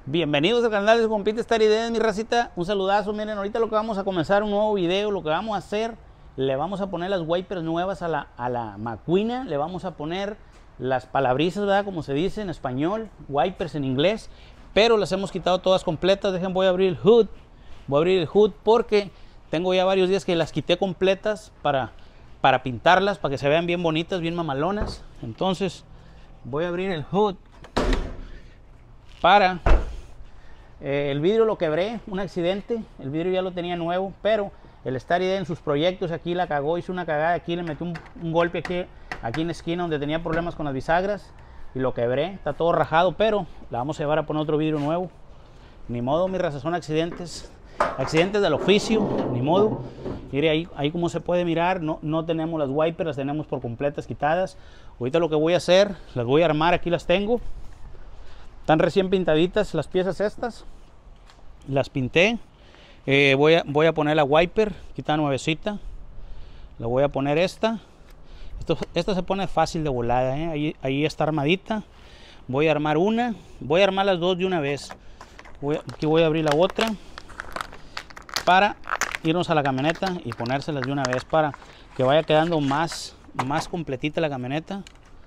Bienvenidos al canal de Compite Star Ideas, mi racita. Un saludazo. Miren, ahorita lo que vamos a comenzar un nuevo video. Lo que vamos a hacer, le vamos a poner las wipers nuevas a la McQueen. Le vamos a poner las palabrizas, ¿verdad? Como se dice en español, wipers en inglés. Pero las hemos quitado todas completas. Dejen, voy a abrir el hood. Voy a abrir el hood porque tengo ya varios días que las quité completas para pintarlas, para que se vean bien bonitas, bien mamalonas. Entonces voy a abrir el hood para... el vidrio lo quebré, un accidente. El vidrio ya lo tenía nuevo, pero el Star Idea en sus proyectos aquí la cagó, hizo una cagada aquí, le metí un golpe aquí en la esquina donde tenía problemas con las bisagras y lo quebré. Está todo rajado, pero la vamos a llevar a poner otro vidrio nuevo. Ni modo, mi raza, son accidentes del oficio, ni modo. Mire ahí como se puede mirar, no tenemos las wipers, las tenemos por completas quitadas. Ahorita lo que voy a hacer, las voy a armar, aquí las tengo. Están recién pintaditas las piezas estas. Las pinté. Voy a poner la wiper, aquí está nuevecita. Le voy a poner esta. Esta se pone fácil de volada, ahí está armadita. Voy a armar una. Voy a armar las dos de una vez. Aquí voy a abrir la otra para irnos a la camioneta y ponérselas de una vez para que vaya quedando más completita la camioneta.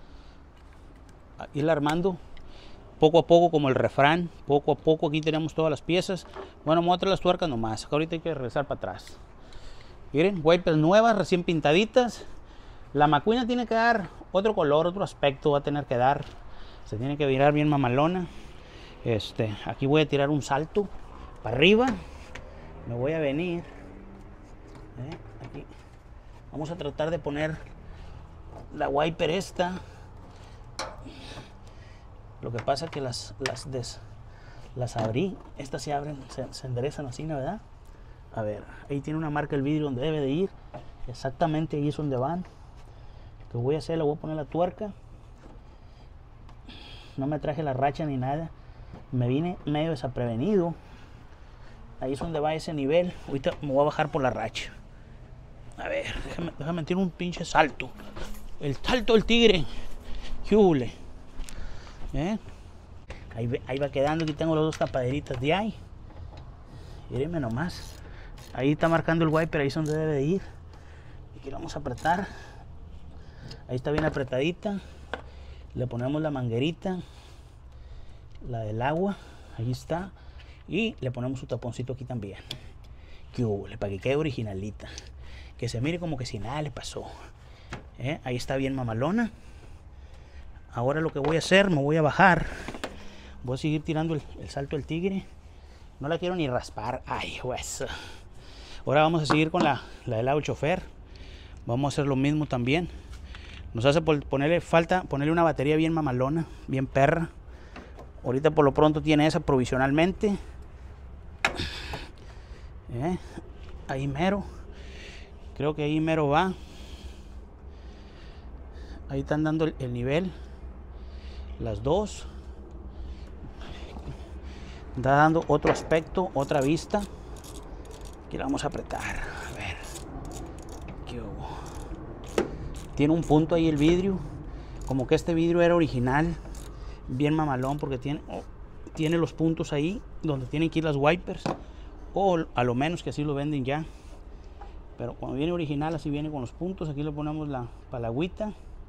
Irla armando poco a poco, como el refrán, poco a poco. Aquí tenemos todas las piezas. Bueno, me voy a traer las tuercas nomás, ahorita hay que regresar para atrás. Miren, wipers nuevas, recién pintaditas. La McQueen tiene que dar otro color, otro aspecto va a tener que dar. Se tiene que mirar bien mamalona. Aquí voy a tirar un salto para arriba. Me voy a venir. Aquí. Vamos a tratar de poner la wiper esta. Lo que pasa es que las abrí, estas se abren, se enderezan así, ¿no? ¿Verdad? A ver, ahí tiene una marca el vidrio donde debe de ir. Exactamente ahí es donde van. Lo que voy a hacer, le voy a poner la tuerca. No me traje la racha ni nada. Me vine medio desaprevenido. Ahí es donde va ese nivel. Ahorita me voy a bajar por la racha. A ver, déjame tirar un pinche salto. El salto del tigre. ¡Qué hule! Ahí va quedando. Aquí tengo las dos tapaderitas de ahí. Mírenme nomás. Ahí está marcando el wiper, ahí es donde debe de ir. Aquí lo vamos a apretar. Ahí está bien apretadita. Le ponemos la manguerita, la del agua. Ahí está. Y le ponemos su taponcito aquí también. Que para que quede originalita. Que se mire como que si nada le pasó. Ahí está bien mamalona. Ahora lo que voy a hacer, me voy a bajar. Voy a seguir tirando el salto del tigre. No la quiero ni raspar. Ay, hueso. Ahora vamos a seguir con la del lado del chofer. Vamos a hacer lo mismo también. Nos hace falta ponerle una batería bien mamalona, bien perra. Ahorita por lo pronto tiene esa provisionalmente. Ahí mero. Creo que ahí mero va. Ahí están dando el nivel. Las dos. Está dando otro aspecto, otra vista. Aquí la vamos a apretar. A ver. ¿Qué hubo? Tiene un punto ahí el vidrio. Como que este vidrio era original. Bien mamalón porque tiene los puntos ahí donde tienen que ir las wipers. O a lo menos que así lo venden ya. Pero cuando viene original así viene con los puntos. Aquí le ponemos la palagüita.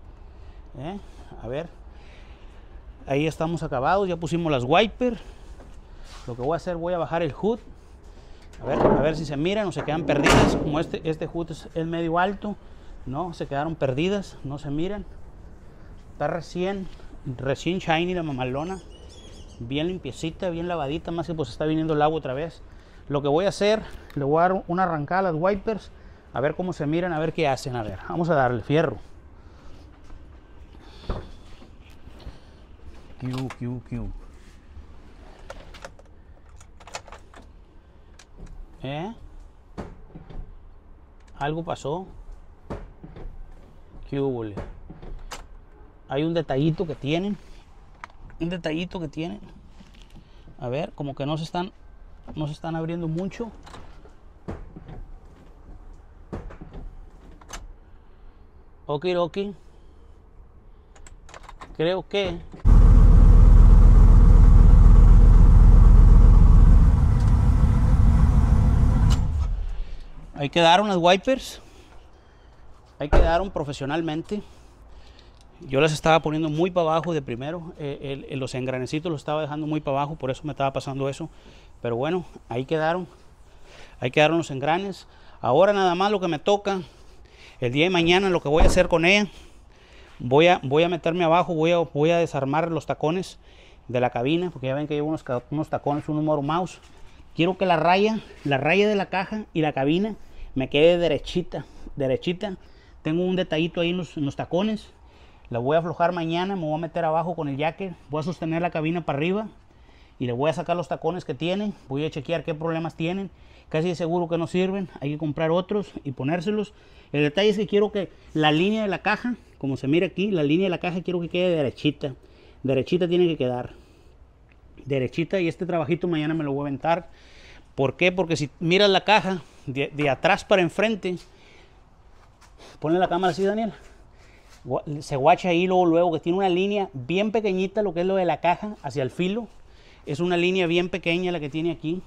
A ver. Ahí estamos acabados. Ya pusimos las wipers. Lo que voy a hacer, voy a bajar el hood. A ver si se miran o se quedan perdidas. Como este hood es medio alto. No, se quedaron perdidas. No se miran. Está recién shiny la mamalona. Bien limpiecita, bien lavadita. Más que pues está viniendo el agua otra vez. Lo que voy a hacer, le voy a dar una arrancada a las wipers. A ver cómo se miran, a ver qué hacen. A ver, vamos a darle fierro. Q. Algo pasó. ¿Qué hubo? Hay un detallito que tienen. A ver, como que no se están abriendo mucho. Ok. Creo que quedaron las wipers. Ahí quedaron profesionalmente. Yo las estaba poniendo muy para abajo de primero. Los engranecitos los estaba dejando muy para abajo, por eso me estaba pasando eso. Pero bueno, ahí quedaron. Ahí quedaron los engranes. Ahora nada más lo que me toca, el día de mañana lo que voy a hacer con ella, voy a meterme abajo, voy a desarmar los tacones de la cabina, porque ya ven que llevo unos tacones, unos Moro Mouse. Quiero que la raya de la caja y la cabina me quede derechita. Tengo un detallito ahí en los tacones. La voy a aflojar mañana, me voy a meter abajo con el jacker, voy a sostener la cabina para arriba y le voy a sacar los tacones que tienen. Voy a chequear qué problemas tienen. Casi de seguro que no sirven, hay que comprar otros y ponérselos. El detalle es que quiero que la línea de la caja, como se mira aquí, la línea de la caja quiero que quede derechita. Derechita tiene que quedar. Derechita, y este trabajito mañana me lo voy a aventar. ¿Por qué? Porque si miras la caja de atrás para enfrente, ponle la cámara así, Daniel. Se guacha ahí luego que tiene una línea bien pequeñita, lo que es lo de la caja hacia el filo. Es una línea bien pequeña la que tiene aquí.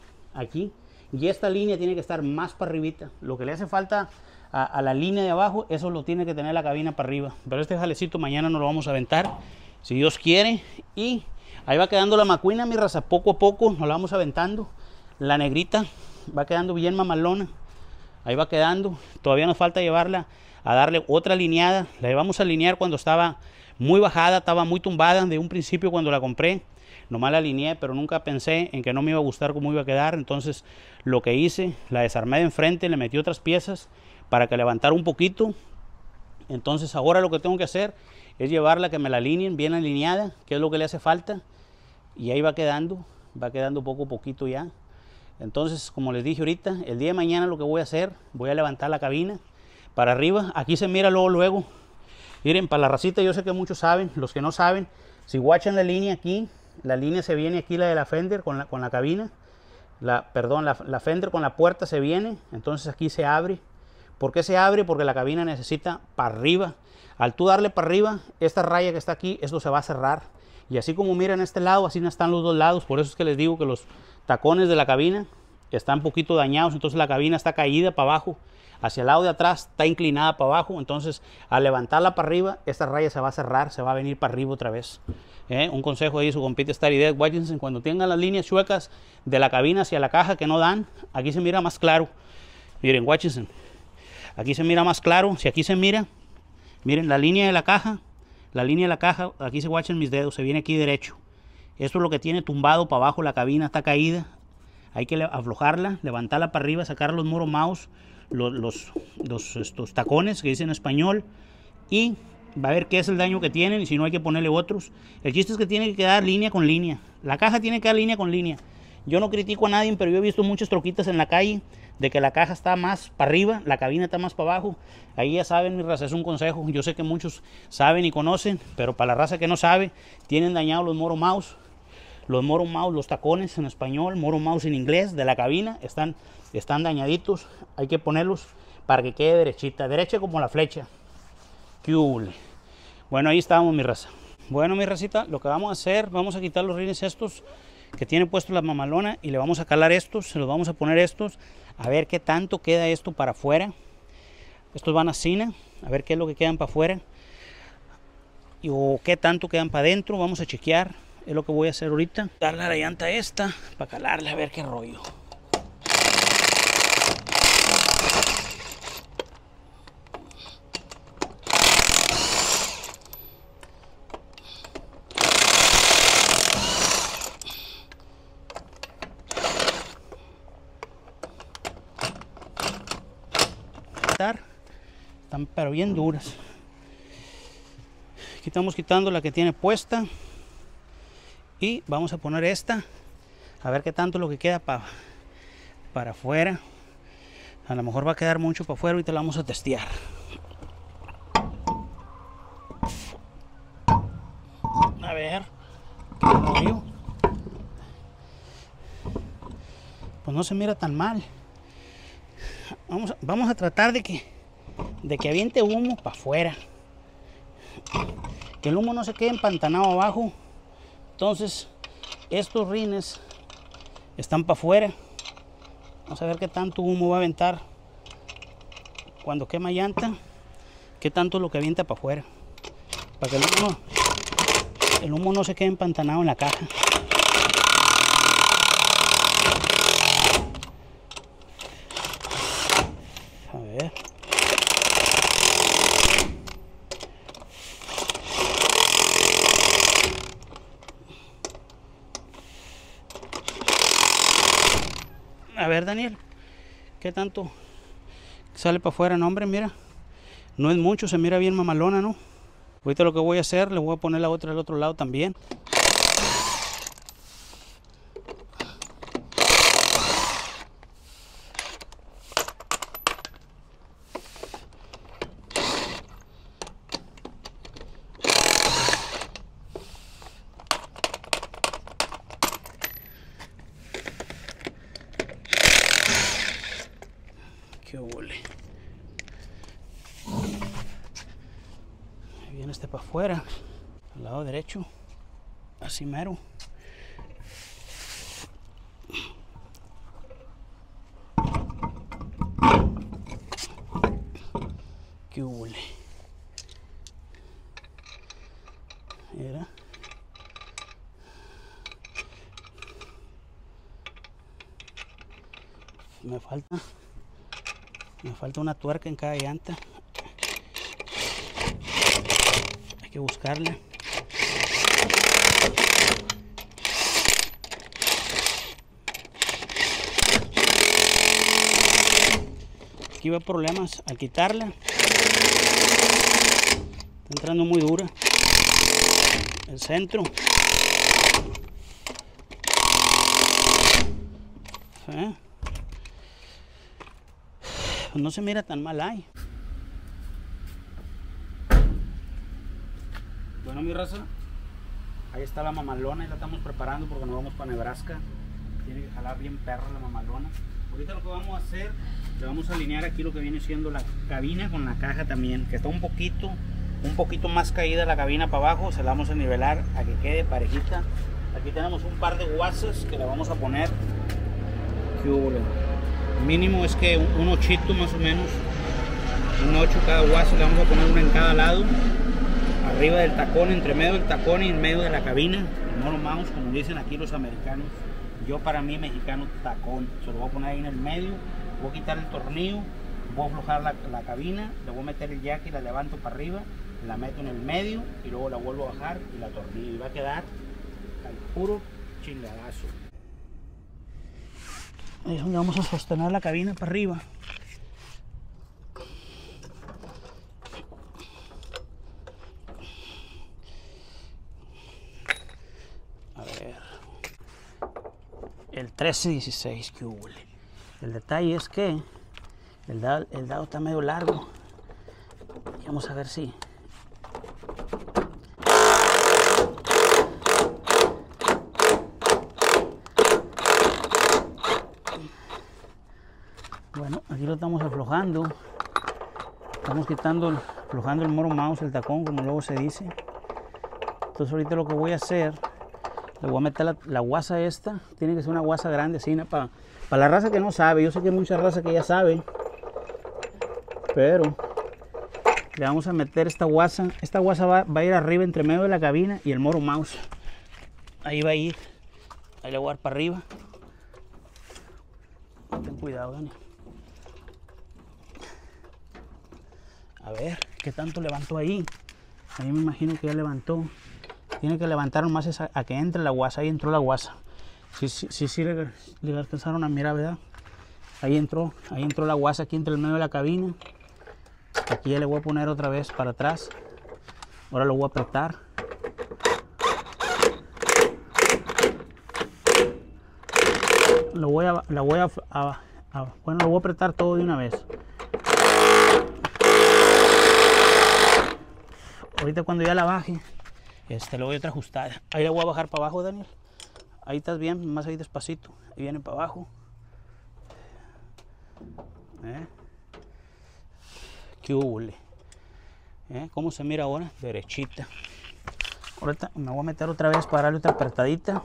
Y esta línea tiene que estar más para arribita. Lo que le hace falta a la línea de abajo, eso lo tiene que tener la cabina para arriba. Pero este jalecito mañana nos lo vamos a aventar, si Dios quiere. Y ahí va quedando la macuina, mi raza. Poco a poco nos la vamos aventando. La negrita va quedando bien mamalona. Ahí va quedando. Todavía nos falta llevarla a darle otra alineada. La llevamos a alinear cuando estaba muy bajada, estaba muy tumbada de un principio cuando la compré. Nomás la alineé, pero nunca pensé en que no me iba a gustar cómo iba a quedar. Entonces lo que hice, la desarmé de enfrente, le metí otras piezas para que levantara un poquito. Entonces ahora lo que tengo que hacer es llevarla que me la alineen bien alineada, que es lo que le hace falta. Y ahí va quedando poco a poquito ya. Entonces, como les dije ahorita, el día de mañana lo que voy a hacer, voy a levantar la cabina para arriba. Aquí se mira luego. Miren, para la racita, yo sé que muchos saben. Los que no saben, si guachan la línea aquí, la línea se viene aquí, la de la fender con la cabina. La fender con la puerta se viene. Entonces aquí se abre. ¿Por qué se abre? Porque la cabina necesita para arriba. Al tú darle para arriba, esta raya que está aquí, esto se va a cerrar. Y así como miren este lado, así están los dos lados. Por eso es que les digo que los tacones de la cabina están un poquito dañados. Entonces la cabina está caída para abajo. Hacia el lado de atrás está inclinada para abajo. Entonces al levantarla para arriba, esta raya se va a cerrar, se va a venir para arriba otra vez. Un consejo ahí, su compite Starry Deck, guáchense, cuando tengan las líneas chuecas de la cabina hacia la caja que no dan, aquí se mira más claro. Miren, guáchense. Aquí se mira más claro. Si aquí se mira, miren la línea de la caja. La línea de la caja, aquí se guachan mis dedos, se viene aquí derecho. Esto es lo que tiene tumbado para abajo, la cabina está caída. Hay que aflojarla, levantarla para arriba, sacar los Moro Mouse, estos tacones que dicen en español, y va a ver qué es el daño que tienen y si no hay que ponerle otros. El chiste es que tiene que quedar línea con línea. La caja tiene que quedar línea con línea. Yo no critico a nadie, pero yo he visto muchas troquitas en la calle de que la caja está más para arriba, la cabina está más para abajo. Ahí ya saben, mi raza, es un consejo. Yo sé que muchos saben y conocen, pero para la raza que no sabe, tienen dañados los Moro Mouse. Los Moro Mouse, los tacones en español, Moro Mouse en inglés, de la cabina, están dañaditos. Hay que ponerlos para que quede derechita, derecha como la flecha. ¡Qué hule! Bueno, ahí estamos, mi raza. Bueno, mi racita, lo que vamos a hacer, vamos a quitar los rines estos que tiene puesto la mamalona y le vamos a calar estos, se los vamos a poner estos, a ver qué tanto queda esto para afuera. Estos van a cina, a ver qué es lo que quedan para afuera o qué tanto quedan para adentro. Vamos a chequear, es lo que voy a hacer ahorita. Darle a la llanta esta para calarle a ver qué rollo. Están pero bien duras. Aquí estamos quitando la que tiene puesta y vamos a poner esta a ver qué tanto lo que queda para afuera. A lo mejor va a quedar mucho para afuera y te la vamos a testear. A ver qué rollo. Pues no se mira tan mal. Vamos a tratar de que aviente humo para afuera, que el humo no se quede empantanado abajo. Entonces estos rines están para afuera. Vamos a ver qué tanto humo va a aventar cuando quema llanta, qué tanto es lo que avienta para afuera, para que el humo no se quede empantanado en la caja. A ver. A ver, Daniel, ¿qué tanto sale para afuera? No, hombre, mira, no es mucho, se mira bien mamalona, ¿no? Ahorita lo que voy a hacer, le voy a poner la otra al otro lado también. Qué ole. Ahí viene este para afuera, al lado derecho, así mero. Qué ole. Mira. Me falta una tuerca en cada llanta. Hay que buscarla. Aquí va problemas al quitarla. Está entrando muy dura. El centro. Pues no se mira tan mal ahí. Bueno, mi raza, ahí está la mamalona y la estamos preparando porque nos vamos para Nebraska. Tiene que jalar bien perra la mamalona. Ahorita lo que vamos a hacer, le vamos a alinear aquí lo que viene siendo la cabina con la caja también, que está un poquito más caída la cabina para abajo. Se la vamos a nivelar a que quede parejita. Aquí tenemos un par de guasas que le vamos a poner. ¿Qué hubo? Mínimo es que un 8 más o menos, un 8 cada guasa, le vamos a poner uno en cada lado, arriba del tacón, entre medio del tacón y en medio de la cabina, el mono mouse, como dicen aquí los americanos. Yo, para mí, mexicano, tacón. Se lo voy a poner ahí en el medio, voy a quitar el tornillo, voy a aflojar la cabina, le voy a meter el jack y la levanto para arriba, la meto en el medio y luego la vuelvo a bajar y la tornillo, y va a quedar al puro chingadazo. Ahí es donde vamos a sostener la cabina para arriba. A ver. El 13-16, que hubo. El detalle es que el dado está medio largo. Y vamos a ver si... Bueno, aquí lo estamos aflojando. Estamos aflojando el mono mouse, el tacón, como luego se dice. Entonces ahorita lo que voy a hacer, le voy a meter la guasa esta. Tiene que ser una guasa grande, así, para la raza que no sabe. Yo sé que hay mucha raza que ya sabe, pero le vamos a meter esta guasa. Esta guasa va a ir arriba, entre medio de la cabina y el mono mouse. Ahí va a ir. Ahí le voy a dar para arriba. Ten cuidado, Dani. A ver, ¿qué tanto levantó ahí? Ahí me imagino que ya levantó. Tiene que levantar nomás a que entre la guasa. Ahí entró la guasa. Sí, le alcanzaron a mirar, ¿verdad? Ahí entró la guasa aquí entre el medio de la cabina. Aquí ya le voy a poner otra vez para atrás. Ahora lo voy a apretar. Lo voy a apretar todo de una vez. Ahorita cuando ya la baje, le doy otra ajustada. Ahí la voy a bajar para abajo, Daniel. Ahí estás bien, más ahí despacito. Ahí viene para abajo. ¿Qué hubo? ¿Cómo se mira ahora? Derechita. Ahorita me voy a meter otra vez para darle otra apretadita.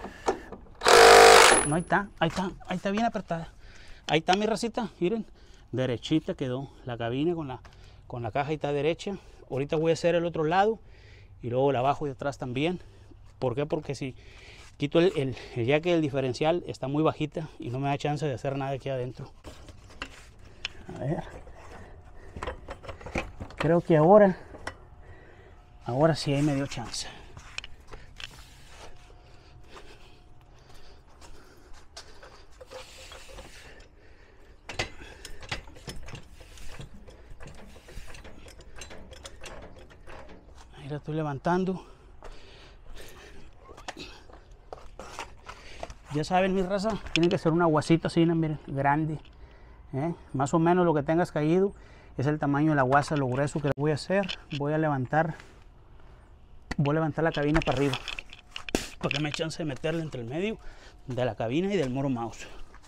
No, ahí está bien apretada. Ahí está, mi racita, miren. derechita quedó la cabina con la caja está derecha. Ahorita voy a hacer el otro lado y luego la bajo de atrás también. ¿Por qué? Porque si quito el jack del diferencial está muy bajita y no me da chance de hacer nada aquí adentro. A ver, creo que ahora sí ahí me dio chance. Ahí la estoy levantando. Ya saben, mi raza, tiene que ser una guasita así, miren, grande. Más o menos lo que tengas caído es el tamaño de la guasa, lo grueso que voy a hacer. Voy a levantar la cabina para arriba para que me dé chance de meterla entre el medio de la cabina y del Moro Mouse.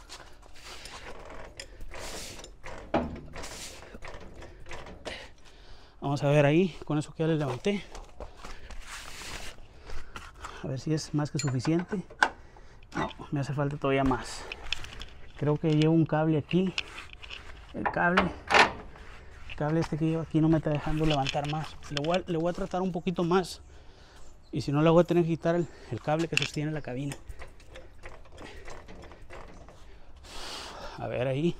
Vamos a ver ahí, con eso que ya le levanté, a ver si es más que suficiente. No, me hace falta todavía más. Creo que llevo un cable aquí. El cable este que llevo aquí no me está dejando levantar más. Le voy a tratar un poquito más. Y si no, le voy a tener que quitar el cable que sostiene la cabina. A ver ahí.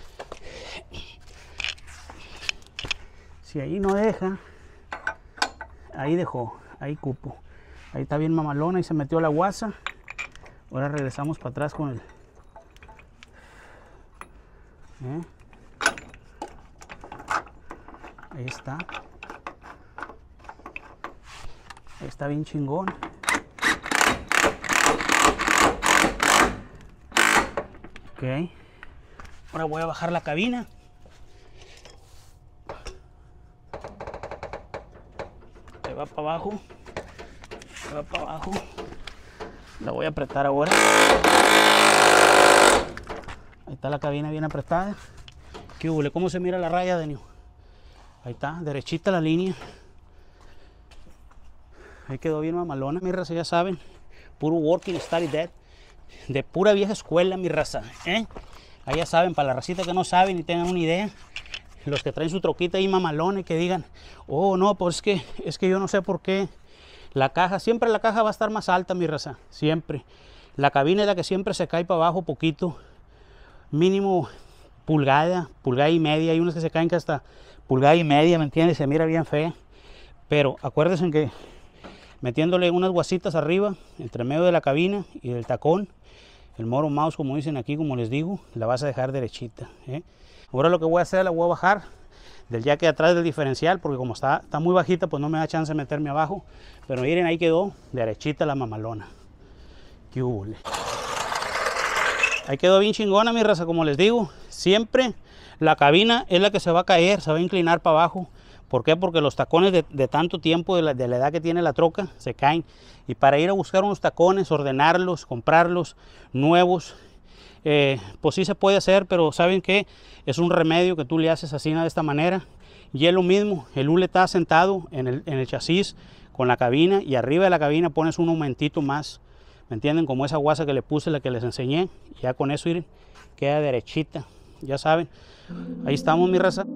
Si ahí no deja, ahí dejó, ahí cupo. Ahí está bien mamalona y se metió la guasa. Ahora regresamos para atrás con el... Ahí está. Ahí está bien chingón. Ok. Ahora voy a bajar la cabina. Ahí va para abajo. Ahí va para abajo. La voy a apretar ahora. Ahí está la cabina bien apretada. ¿Qué hubo? ¿Cómo se mira la raya, Denio? Ahí está, derechita la línea. Ahí quedó bien mamalona, mi raza, ya saben. Puro working study dead. De pura vieja escuela, mi raza. Ahí ya saben, para la racita que no saben y tengan una idea. Los que traen su troquita ahí mamalona y que digan, oh no, pues es que yo no sé por qué. La caja, siempre la caja va a estar más alta, mi raza, siempre. La cabina es la que siempre se cae para abajo poquito, mínimo pulgada y media. Hay unas que se caen que hasta pulgada y media, ¿me entiendes? Se mira bien fea. Pero acuérdense que metiéndole unas guasitas arriba, entre medio de la cabina y del tacón, el Moro Mouse, como dicen aquí, como les digo, la vas a dejar derechita. Ahora lo que voy a hacer, la voy a bajar del jack de atrás del diferencial, porque como está muy bajita, pues no me da chance de meterme abajo. Pero miren, ahí quedó derechita la mamalona. ¡Qué hule! Ahí quedó bien chingona, mi raza, como les digo. Siempre la cabina es la que se va a caer, se va a inclinar para abajo. ¿Por qué? Porque los tacones de tanto tiempo, de la edad que tiene la troca, se caen. Y para ir a buscar unos tacones, ordenarlos, comprarlos nuevos, pues sí se puede hacer, pero ¿saben qué? Es un remedio que tú le haces así de esta manera. Y es lo mismo, el hule está sentado en el chasis con la cabina, y arriba de la cabina pones un aumentito más, ¿me entienden? Como esa guasa que le puse, la que les enseñé. Y ya con eso, miren, queda derechita, ya saben. Ahí estamos, mi raza.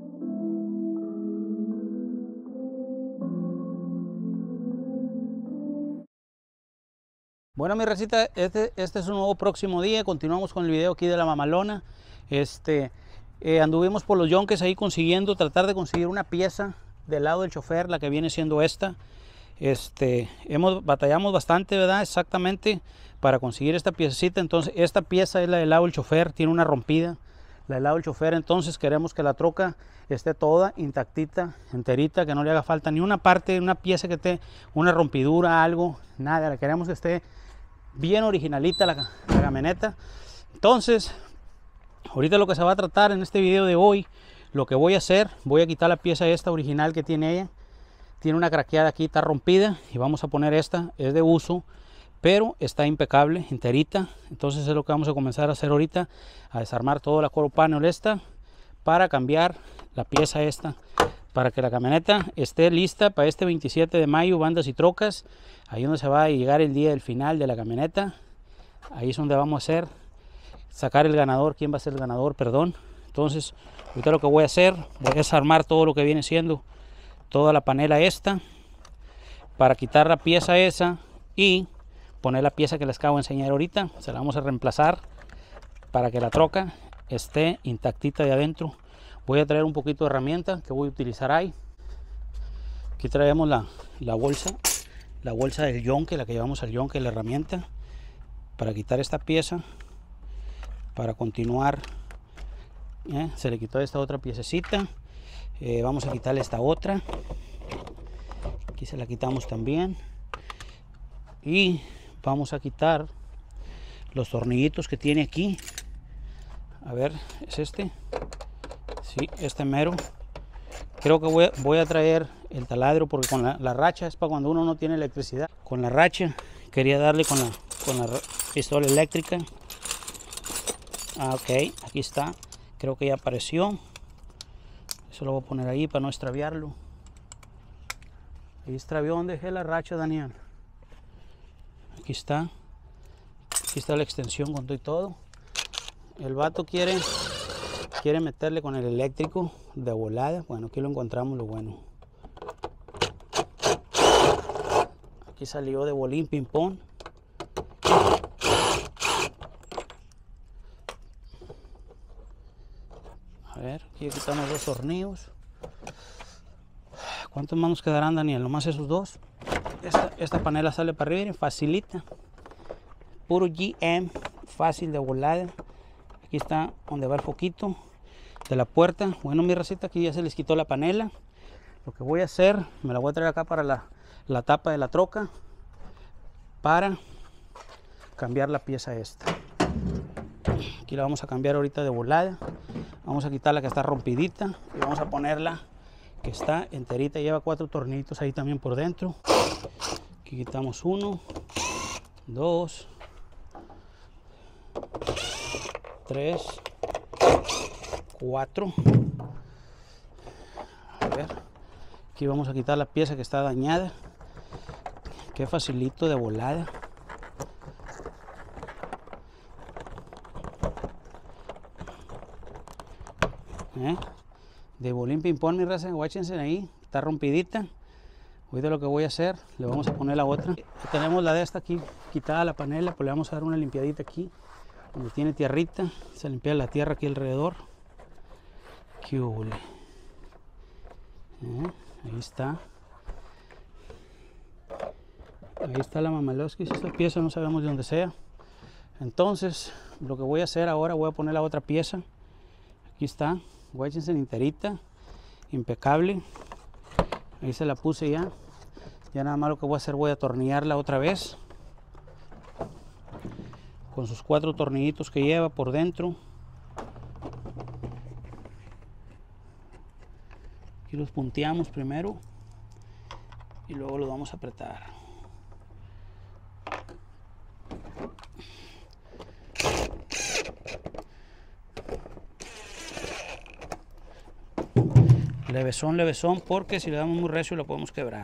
Bueno, mi racita, este es un nuevo próximo día. Continuamos con el video aquí de la mamalona. Anduvimos por los yonques ahí tratar de conseguir una pieza del lado del chofer, la que viene siendo esta. Batallamos bastante, ¿verdad? Exactamente, para conseguir esta piececita. Entonces, esta pieza es la del lado del chofer, tiene una rompida. La del lado del chofer, entonces queremos que la troca esté toda intactita, enterita, que no le haga falta ni una parte, una pieza que esté, una rompidura, algo, nada. La queremos que esté bien originalita la camioneta. Entonces, ahorita lo que se va a tratar en este video de hoy, lo que voy a hacer, voy a quitar la pieza esta original que tiene ella. Tiene una craqueada aquí, está rompida, y vamos a poner esta, es de uso, pero está impecable, enterita. Entonces es lo que vamos a comenzar a hacer ahorita, a desarmar toda la quarter panel esta, para cambiar la pieza esta, para que la camioneta esté lista para este 27 de mayo, bandas y trocas. Ahí donde se va a llegar el día del final de la camioneta. Ahí es donde vamos a sacar el ganador. ¿Quién va a ser el ganador? Perdón. Entonces ahorita lo que voy a hacer, voy a desarmar todo lo que viene siendo toda la panela esta para quitar la pieza esa y poner la pieza que les acabo de enseñar ahorita. Se la vamos a reemplazar para que la troca esté intactita de adentro. Voy a traer un poquito de herramienta que voy a utilizar ahí. Aquí traemos la bolsa del yonque, la que llevamos al yonque, la herramienta para quitar esta pieza, para continuar. Se le quitó esta otra piececita. Vamos a quitarle esta otra, aquí se la quitamos también, y vamos a quitar los tornillitos que tiene aquí. A ver, es este, sí, este mero. Creo que voy a traer el taladro porque con la racha es para cuando uno no tiene electricidad. Con la racha quería darle con la pistola eléctrica. Ok, aquí está, creo que ya apareció. Eso lo voy a poner ahí para no extraviarlo. Ahí extravió donde dejé la racha, Daniel. Aquí está la extensión con todo y todo. El vato quiere meterle con el eléctrico de volada. Bueno, aquí lo encontramos lo bueno. Aquí salió de bolín ping pong. A ver, aquí quitamos 2 tornillos. ¿Cuántos más nos quedarán, Daniel? Nomás esos 2. Esta panela sale para arriba, facilita. Puro GM, fácil de volada. Aquí está donde va el foquito de la puerta. Bueno, mi racita, aquí ya se les quitó la panela. Lo que voy a hacer, me la voy a traer acá para la tapa de la troca para cambiar la pieza esta. Aquí la vamos a cambiar ahorita de volada. Vamos a quitar la que está rompidita y vamos a ponerla que está enterita. Lleva 4 tornillitos ahí también por dentro. Aquí quitamos 1, 2, 3, 4. A ver, aquí vamos a quitar la pieza que está dañada. Qué facilito de volada. De bolín ping pong, mi raza, guáchense ahí, está rompidita. Ahorita lo que voy a hacer, le vamos a poner la otra. Tenemos la de esta aquí quitada la panela, pues le vamos a dar una limpiadita aquí donde tiene tierrita. Se limpia la tierra aquí alrededor. Qué hule. Ahí está la Mamalowski. Esta pieza no sabemos de dónde sea. Entonces lo que voy a hacer ahora, voy a poner la otra pieza. Aquí está, guáchense enterita, impecable. Ahí se la puse ya. Ya nada más lo que voy a hacer, voy a atornillarla otra vez con sus 4 tornillitos que lleva por dentro. Aquí los punteamos primero y luego los vamos a apretar. Levesón, porque si le damos muy recio lo podemos quebrar.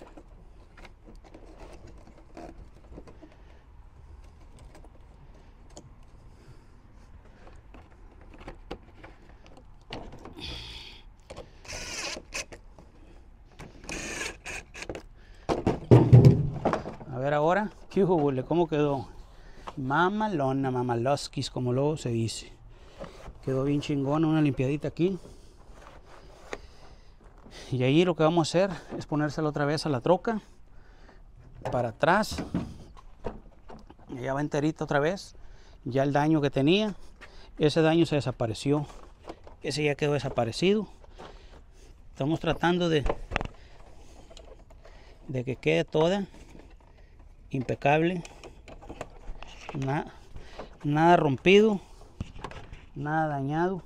A ver ahora, ¿qué hubo? ¿Cómo quedó? Mamalona, Mamalowskis, como luego se dice. Quedó bien chingona, una limpiadita aquí. Y ahí lo que vamos a hacer es ponérsela otra vez a la troca para atrás. Ya va enterita otra vez. Ya el daño que tenía, ese daño se desapareció. Ese ya quedó desaparecido. Estamos tratando de que quede toda impecable. Nada rompido, nada dañado.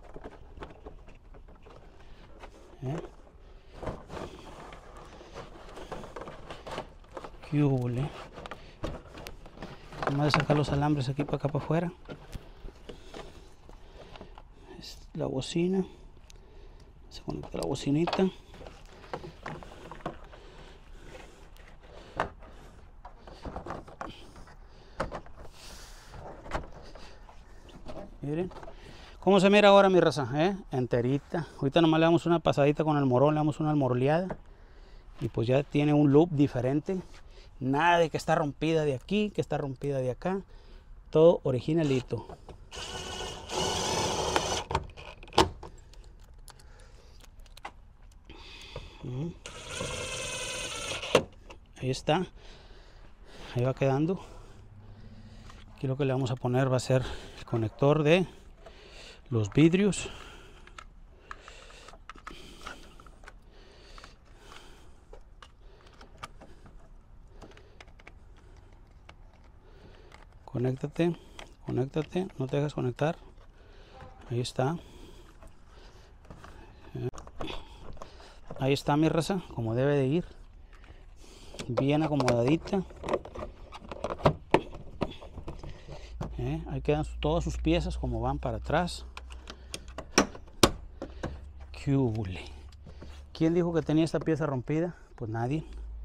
Qué hule. Vamos a sacar los alambres aquí para acá para afuera. La bocina. Se conecta la bocinita. Miren, ¿Cómo se mira ahora mi raza? Enterita. Ahorita nomás le damos una pasadita con el morón, le damos una almorleada. Y pues ya tiene un look diferente. Nada de que está rompida de aquí, que está rompida de acá. Todo originalito. Ahí está. Ahí va quedando. Aquí lo que le vamos a poner va a ser el conector de los vidrios. Conéctate, conéctate, no te dejes conectar. Ahí está. Ahí está mi raza, como debe de ir. Bien acomodadita. Ahí quedan todas sus piezas como van para atrás. ¡Qué hubole! ¿Quién dijo que tenía esta pieza rompida? Pues nadie.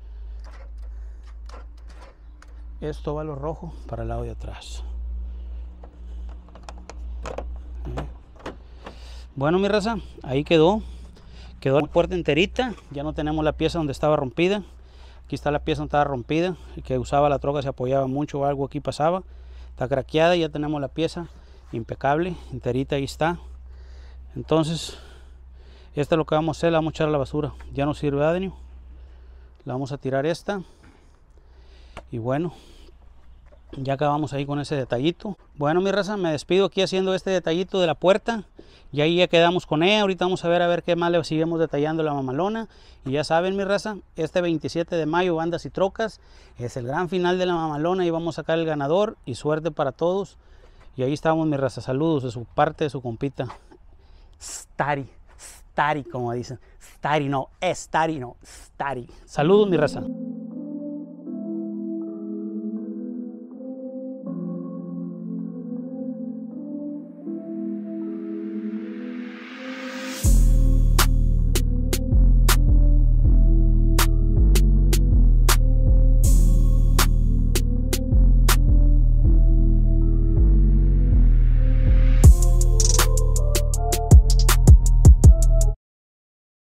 Esto va a lo rojo para el lado de atrás. Bueno mi raza, ahí quedó. Quedó la puerta enterita. Ya no tenemos la pieza donde estaba rompida. Aquí está la pieza donde estaba rompida, que usaba la troca, se apoyaba mucho o algo aquí pasaba. Está craqueada, ya tenemos la pieza impecable, enterita, ahí está. Entonces, esta es lo que vamos a hacer, la vamos a echar a la basura. Ya no sirve, Adenio. La vamos a tirar esta. Y bueno, ya acabamos ahí con ese detallito. Bueno mi raza, me despido aquí haciendo este detallito de la puerta. Y ahí ya quedamos con ella. Ahorita vamos a ver qué más le seguimos detallando la mamalona. Y ya saben mi raza, este 27 de mayo, bandas y trocas, es el gran final de la mamalona. Y vamos a sacar el ganador. Y suerte para todos. Y ahí estamos mi raza. Saludos de su parte, de su compita Stari, Stari como dicen. Stari no, Stari no, Stari. Saludos mi raza.